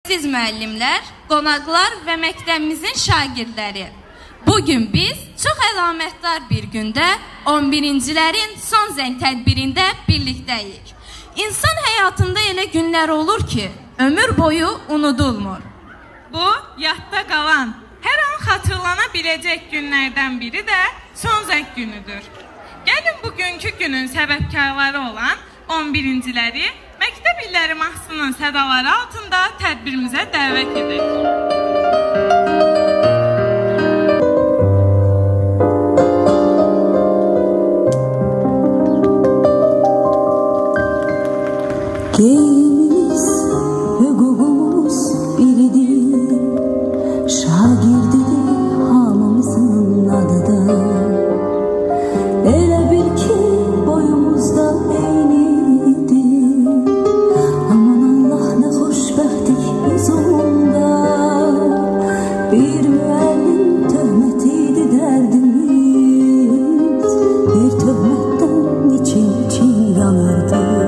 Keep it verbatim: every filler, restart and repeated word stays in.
Siz müəllimlər, qonaqlar və məktəbimizin şagirdləri. Bugün biz çox əlamətdar bir gündə on birincilərin son zəng tədbirində birlikdəyik. İnsan həyatında elə günlər olur ki, ömür boyu unudulmur. Bu, yadda qalan, hər an xatırlana biləcək günlərdən biri də son zəng günüdür. Gəlin bugünkü günün səbəbkarları olan on birinciləri Məktəb İlləri Mahsının sədaları altında tədbirimizə dəvət edək. Geyimimiz, hüququmuz biridir, şagirdidir hamımızın adıda. Elə bil ki boyumuzda eynidir, aman Allah nə xoşbəxtlik biz onda. Bir müəllim töhmətiydi dərdimiz, bir töhmətdən için için yanırdı.